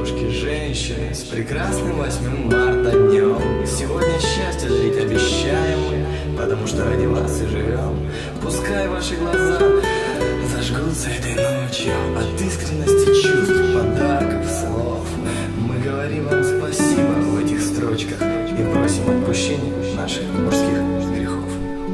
девушки, женщины, с прекрасным 8 марта днем. Сегодня счастье жить обещаем мы, потому что ради вас и живем. Пускай ваши глаза зажгутся этой ночью от искренности чувств, подарков, слов. Мы говорим вам спасибо в этих строчках и просим отпущения наших мужских грехов.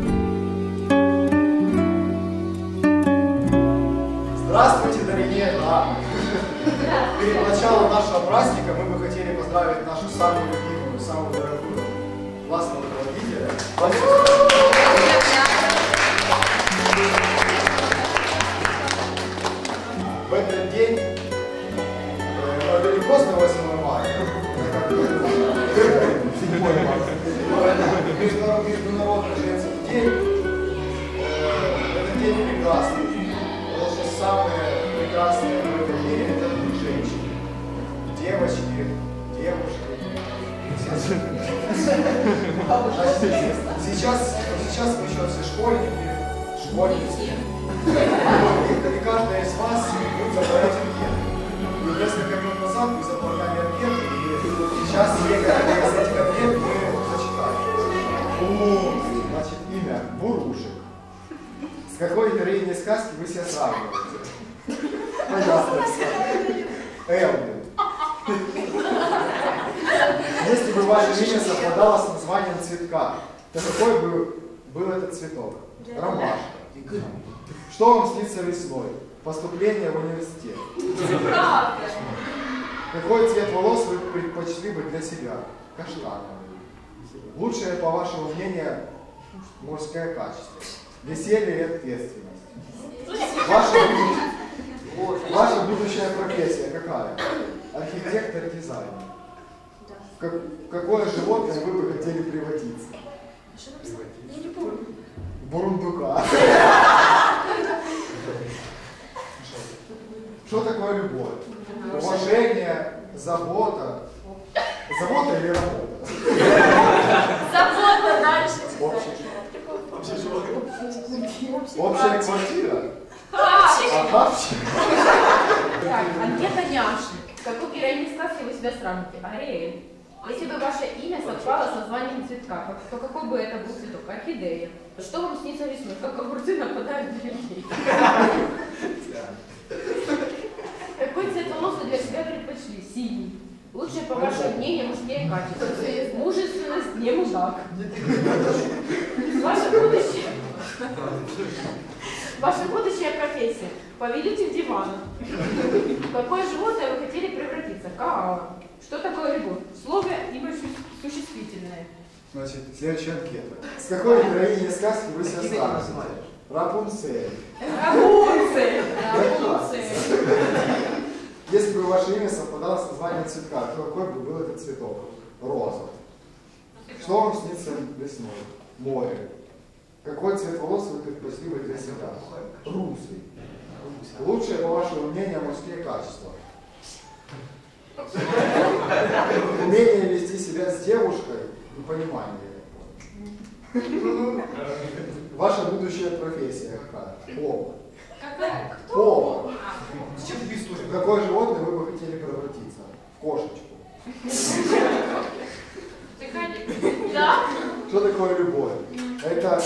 Здравствуйте, дорогие дамы! Перед началом нашего праздника мы бы хотели поздравить нашу самую любимую, самую дорогую классного руководителя. В этот день, это не просто 8 марта, международный женский день, этот день прекрасный. Потому что самые прекрасные в этом мире — это женщины. Девочки, девушки. Сейчас мы еще все школьники. И каждая из вас будет забрать анкеты. И несколько минут назад вы заполняли анкеты, и сейчас некоторые из этих анкет мы зачитаем. Значит, имя Бурушек. С какой героиней сказки вы себя сравниваете? Понятно. Элвин. Если бы ваше имя совпадало с названием цветка, то какой бы был этот цветок? Ромашка. Что вам снится весной? Поступление в университет. Какой цвет волос вы предпочли бы для себя? Каштановый. Лучшее, по вашему мнению, мужское качество. Веселье и ответственность. Ваша будущая профессия какая? Архитектор и дизайнер. В какое животное вы бы хотели превратиться? Я не помню. Бурундука. Что такое любовь? Уважение, забота. Забота или работа? Забота дальше. Общая квартира? Хавчик. Так, анкета няши. Какую героиню сказки вы себя сравните? Ариэль. Если бы ваше имя совпало с названием цветка, то какой бы это был цветок? Орхидея. Что вам снится весной? Как огурцы нападают на людей? Какой цвет волос вы для себя предпочли? Синий. Лучшее, по вашему мнению, мужские качества. Мужественность, не мудак. Ваша будущая профессия. Повелитель дивана. В какое животное вы хотели превратиться? Коала. Что такое любовь? Слово либо существительное. Значит, следующая анкета. С какой героиней сказки вы себя сравниваете? Рапунцель. Рапунцель. Если бы ваше имя совпадало с названием цветка, то какой бы был этот цветок? Роза. Что вам снится весной? Море. Какой цвет волос вы предпочли бы для себя? Русый. Лучшее, по вашему мнению, мужские качества. Умение вести себя с девушкой и понимание. Ваша будущая профессия какая? Повар. Какая? Повар. В какое животное вы бы хотели превратиться? В кошечку. Да. Что такое любовь? Это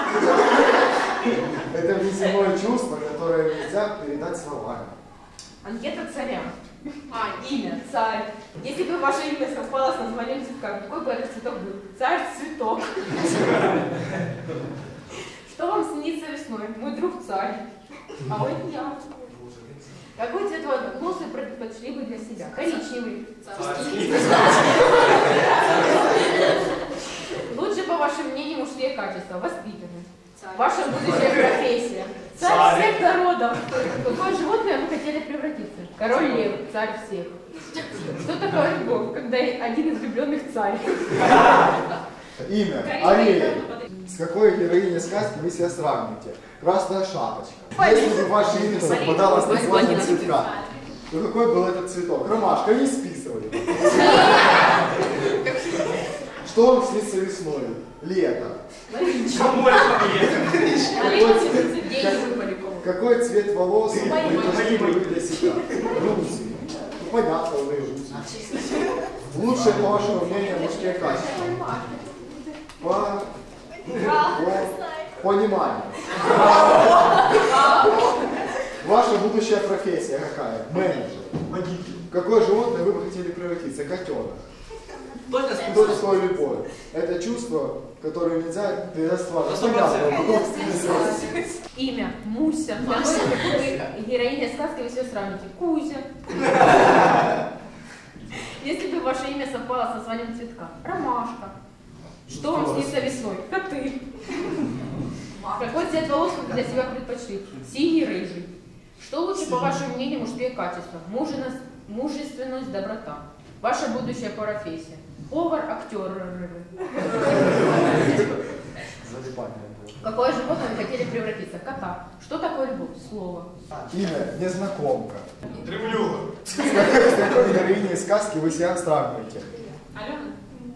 внеземное чувство, которое нельзя передать словами. Анкета царя. Имя, царь. Если бы ваше имя совпало с названием цветка, какой бы этот цветок был? Царь-цветок. Что вам снится весной? Мой друг царь. А вот я. Какой цвет волос вы предпочли бы для себя? Коричневый. Лучше, по вашему мнению, мужские качества. Воспитанный. Ваша будущая профессия. Царь всех народов. В какое животное вы хотели превратиться? Король лев, царь всех. Что такое любовь, когда один из влюбленных царь? Имя. Ариэль. С какой героиней сказки вы себя сравниваете? Красная шапочка. Если бы ваше имя совпадало с названием цветка, то какой был этот цветок? Ромашка, не списывали. Что вам снится весной? Лето. Какой цвет волос вы предпочли бы для себя? Русый. Ну, понятно, лыжи. Лучшие, по вашему мнению, мужские качества. Понимание. Ваша будущая профессия какая? Менеджер. В какое животное вы бы хотели превратиться? Котенок. Кто такое любовь? Это чувство, которое нельзя перераствать. Имя Муся. Героиня сказки вы все сравните. Кузя. Если бы ваше имя совпало со названием цветка. Ромашка. Что вам снится весной? Коты. Какой цвет волос вы для себя предпочли? Синий, рыжий. Что лучше, по вашему мнению, мужские качества? Мужественность, доброта. Ваша будущая профессия. Повар, актер. Какое животное вы хотели превратиться? Кота. Что такое любовь? Слово. Имя незнакомка. Дремлюга. С какой героиней сказки вы себя сравниваете? Алена?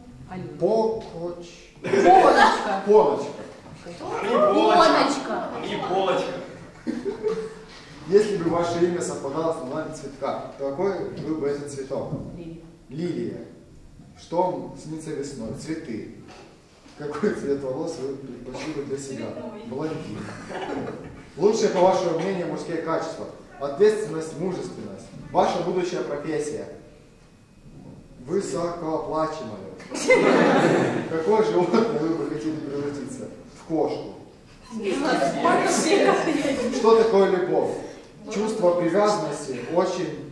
Полочка. Полочка. Полочка. И полочка. Если бы ваше имя совпадало с названием цветка, то какой был бы этот цветок? Лилия. Что вам снится весной? Цветы. Какой цвет волос вы предпочли бы для себя? Блондин. Лучшие, по вашему мнению, мужские качества. Ответственность, мужественность. Ваша будущая профессия. Высокооплачиваемая. Какое животное вы бы хотели превратиться? В кошку. Что такое любовь? Чувство привязанности очень...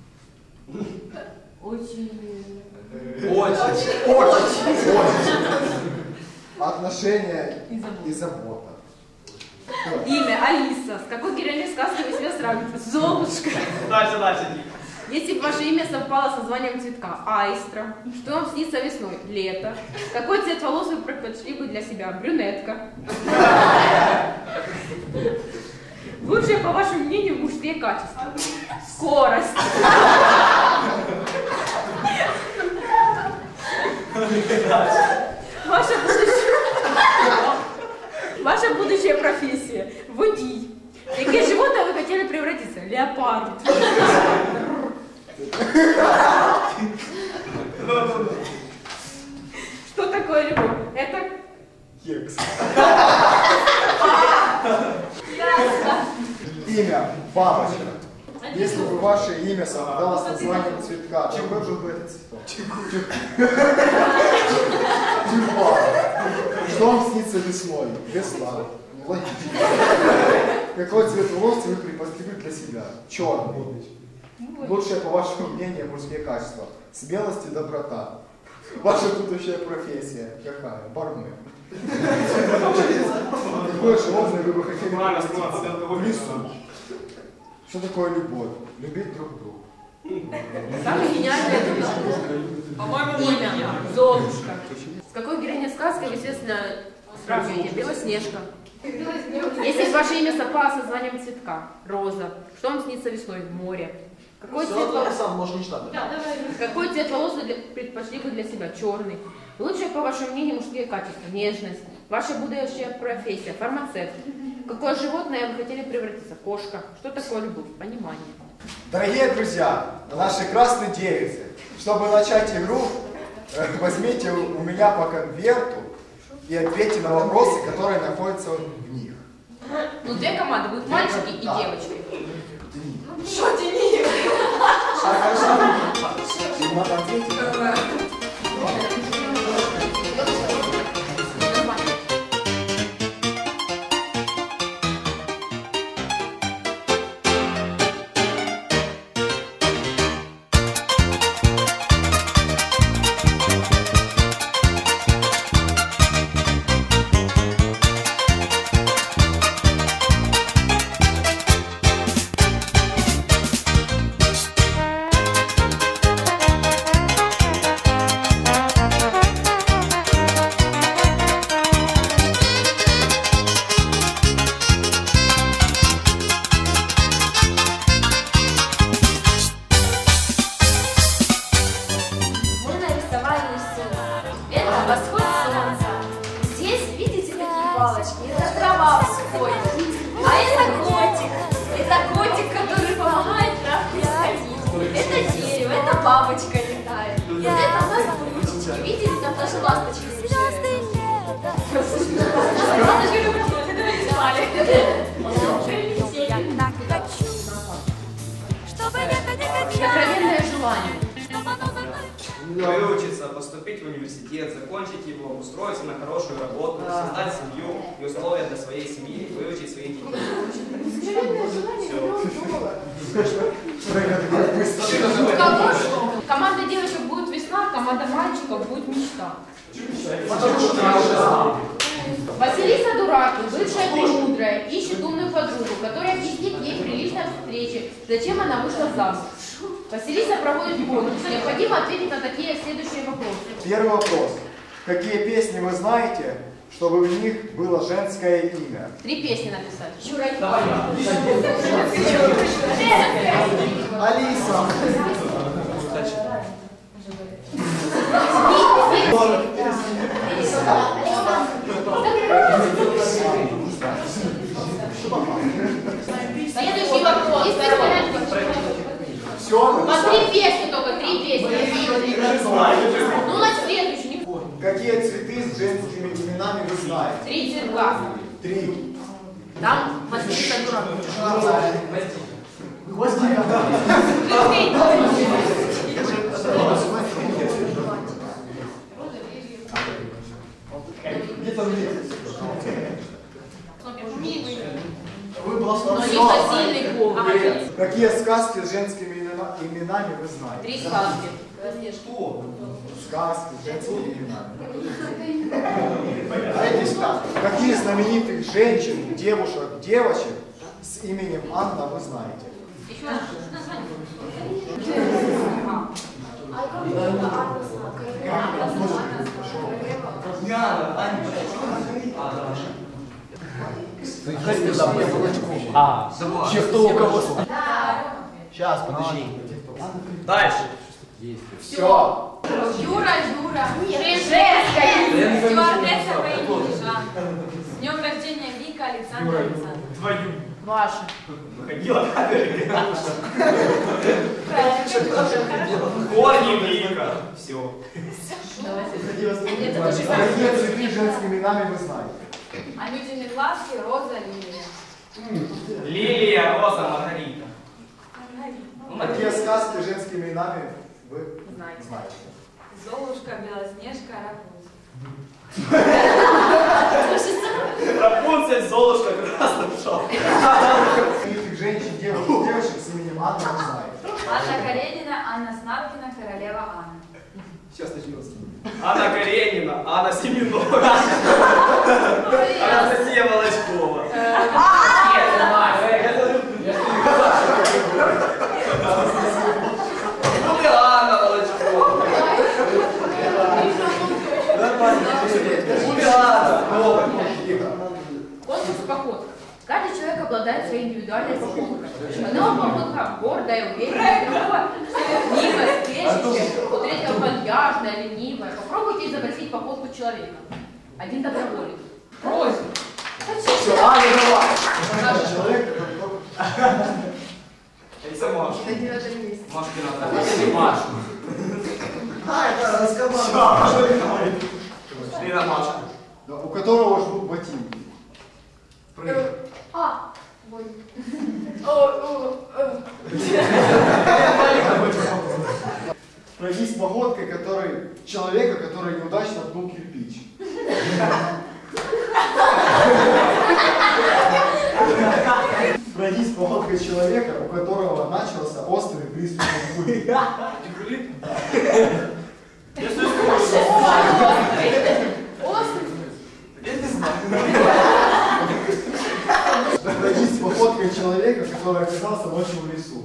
Отношения и забота. Имя Алиса. С какой героиней сказки вы себя сравните? Золушка. Дальше. Если бы ваше имя совпало с названием цветка. Айстра. Что вам снится весной? Лето. Какой цвет волос вы предпочли бы для себя? Брюнетка. Лучшие, по вашему мнению, мужские качества. Скорость. Ваша будущая профессия. Водитель. Какие животные вы хотели превратиться? Леопард. Что такое любовь? Это Кекс. Имя Бабочка. Если бы ваше имя совпадало с названием цветка, то какой был бы этот цветок? Тюльпан. Что вам снится весной? Весна. Логично. Какой цвет волос вы предпочли для себя? Черный. Лучшее, по вашему мнению, мужские качества. Смелость и доброта. Ваша будущая профессия какая? Бармен. Какое животное вы бы хотели превратиться? В лесу. Что такое любовь? Любить друг друга. самое гениальное имя. Золушка. С какой героиней сказки вы, естественно, сравниваете? Белоснежка. Если ваше имя совпало с названием цветка. Роза. Что вам снится весной? Море. Какой цвет волос вы предпочли бы для себя? Черный. Лучшее, по вашему мнению, мужские качества. Нежность. Ваша будущая профессия. Фармацевт. Какое животное вы хотели превратиться? Кошка. Что такое любовь? Понимание. Дорогие друзья, наши красные девицы, чтобы начать игру, возьмите у меня по конверту и ответьте на вопросы, которые находятся в них. Ну, две команды будут мальчики и девочки. Что тяни? Надо ответить. Сокровенное желание. Выучиться, поступить в университет, закончить его, устроиться на хорошую работу, создать семью и условия для своей семьи, выучить своих детей. Команда девочек будет весна, команда мальчиков будет мечта. Василиса дурак, бывшая премудрая, ищет умную подругу, которая объяснит ей прилично встрече, зачем она вышла замуж. Василиса проводит конкурс. Необходимо ответить на такие следующие вопросы. Первый вопрос. Какие песни вы знаете, чтобы в них было женское имя? 3 песни написать. Алиса. Следующий вопрос. Все? По 3 песни только, 3 песни. Ну, на следующий. Какие цветы с женскими именами вы знаете? 3 цветка. 3. Там Василиса дурак. Вы просто Но не все. сильный пол. Какие сказки с женскими именами вы знаете? 3 сказки. Сказки с женскими именами. Какие знаменитых женщин, девушек, девочек с именем Анна вы знаете? Еще раз. Кто у кого? Сейчас, подожди. Дальше. Все. Юра, женская. Стюардесса по имени Жанна. С днем рождения Вика Александра Александровна. Твою. Ваша. Выходила камера. Корни Вика. Все. Какие цветы с женскими именами вы знаете? Анютины глазки, Роза, Лилия. Лилия, Роза, Маргарита. Какие сказки с женскими именами вы Знаете. знаете? Золушка, Белоснежка, Рапунцель. Рапунцель, Золушка, красный шелк. Знаменитых женщин, девушек с именем Анна вы знаете? Анна Каренина, Анна Снаркина, королева Анна. Сейчас начнется. Анна Каренина, Анна Семенова. Анастасия Волочкова. Анна Волочкова. Конкурс походка. Каждый человек обладает своей индивидуальной походкой. Одного походка гордая, уверенная, другого ленивая, спешащая, у третьего вальяжная, ленивая. Попробуйте изобразить походку человека. Один доброволец. Просьба. Все, Аня, давай. Человек, который только... Это Маша. Машкина. Лена Маша. Да, у которого ждут ботинки. Пройдись походкой человека, который неудачно пнул кирпич. Пройдись походкой человека, у которого начался острый приступ боли. Пройдись походкой человека, который оказался ночью в лесу.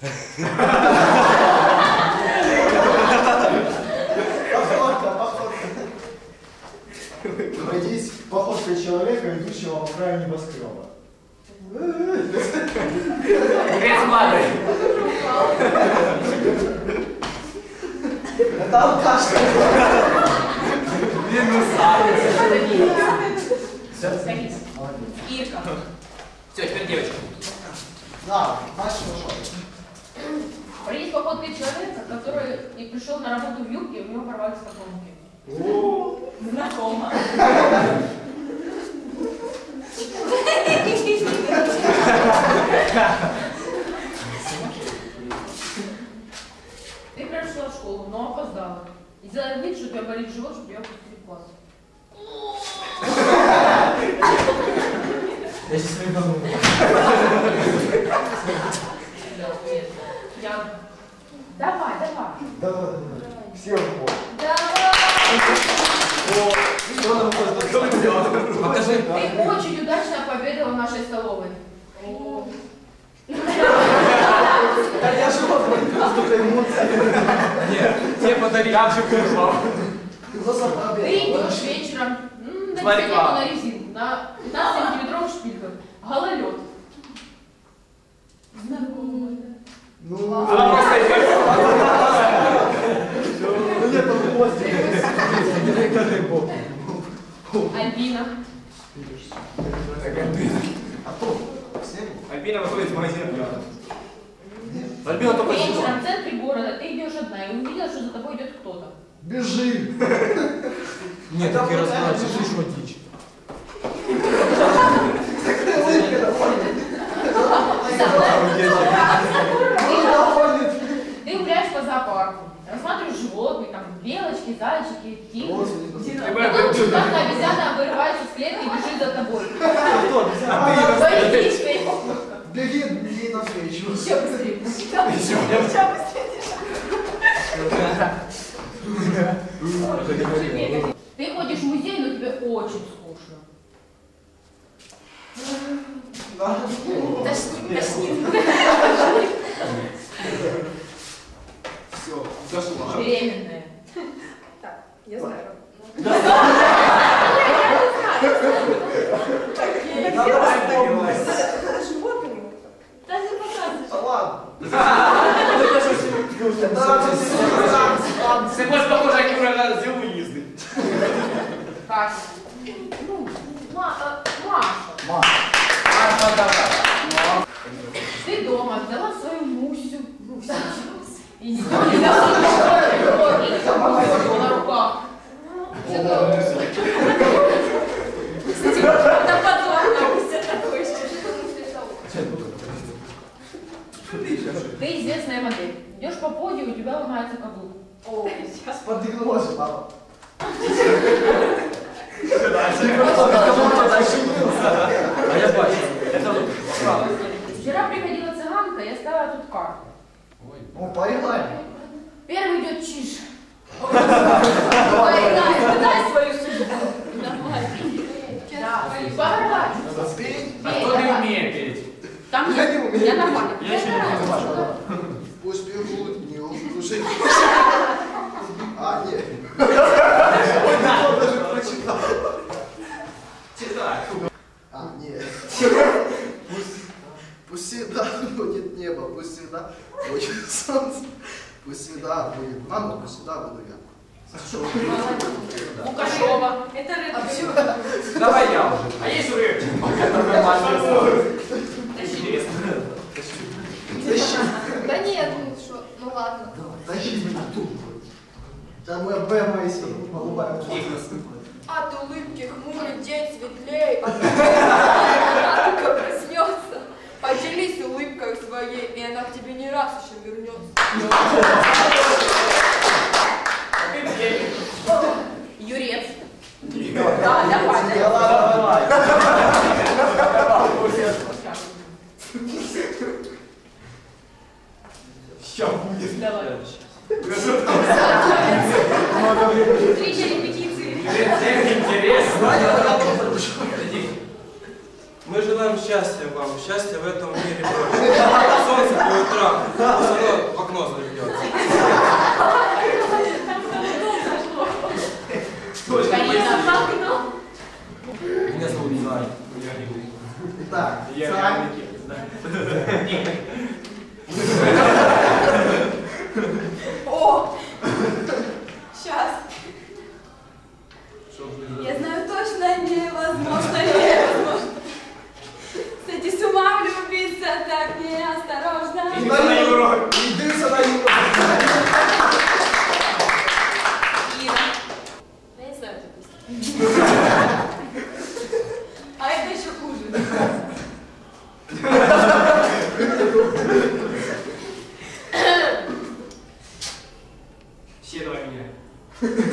Пройдись походкой человека, идущего по краю небоскреба. Это алкаш. Ирка. Все, теперь девочка. Да, значит, хорошо. Пройдись походкой человека, который и пришел на работу в юбке, и у него порвались потомки. Знакомо. тебя болит живот, чтобы я пустил класс. Я сейчас выйду. Давай. Давай. Все уходят. Покажи. Ты очень удачно пообедала в нашей столовой. Да я живот, столько эмоций. Нет, тебе подарили. Я же пришла. Ты идешь вечером на дизайне на резинку, на 15-сантиметровых шпильках. Гололед. Знакомая. Ну, Она просто идет. ну нет, он хвостик. Альбина. Альбина выходит из магазина пьяна. Альбина только Вечером в центре города ты идешь одна и увидела, что за тобой идет кто-то. Бежи. Нет, так я рассказываю, слышишь, что дичь. Ты гуляешь по зоопарку, рассматриваешь животных, там белочки, зайчики, тигры. Потом чудовная обезьяна вырывается с клетки и бежит за тобой. Беги навстречу. Еще быстрее. Ты ходишь в музей, но тебе очень скучно. Тошнит. Все, зашла. Беременная. Так, я знаю. Животными. Да не показывай. Да ладно. Ты больше похожа, как Юра сделал езды. Катя. Ну, Маша. Ты дома взяла свою Мусю. И не взяла на руках. Да подобно, пусть это такое еще. Ты известная модель. Идешь по подию, у тебя ломается каблук. О, сейчас. Подыгнулась, папа. А я бачу. Это Вчера приходила цыганка, я ставила тут карту. Ну, поиграй. Первый идет чиж. Дай свою судьбу. Давай. Да, поворачивай. Надо спеть. А кто не умеет петь? Там Я не умею. я нормально. Я еще не умею. Пусть бегут, не укружить. А, нет. Он даже прочитал. Читай. А, нет. Пусть всегда будет небо, пусть всегда будет солнце, пусть всегда будет мама, пусть всегда буду я. Лукашова. Это рыбка. Давай я уже. А есть рыбки? Да нет, ну что, ну ладно. Тащи меня тут. Да мы обмаемся, голубая. От улыбки хмурый день светлей, только проснется. Поделись улыбкой своей, и она к тебе не раз еще вернется. Юрец. Да, давай. Давай. Сейчас будет. Давай. Встреча репетиции. Интересно. Мы желаем счастья вам, счастья в этом мире больше. Солнце по утрам, пусть оно в окно зайдет. Меня зовут Зай. Итак, Я Сань. реальный кипец, да? О! Сейчас. Я знаю точно, невозможно. Кстати, с ума влюбиться так неосторожно. Иди на Юру. Иди сюда, Юра. Ира. Я не знаю эту песню. А это еще хуже. Все давай меня.